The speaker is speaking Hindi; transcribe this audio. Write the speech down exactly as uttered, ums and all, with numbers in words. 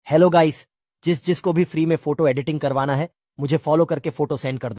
हेलो गाइस, जिस जिसको भी फ्री में फोटो एडिटिंग करवाना है मुझे फॉलो करके फोटो सेंड कर दो।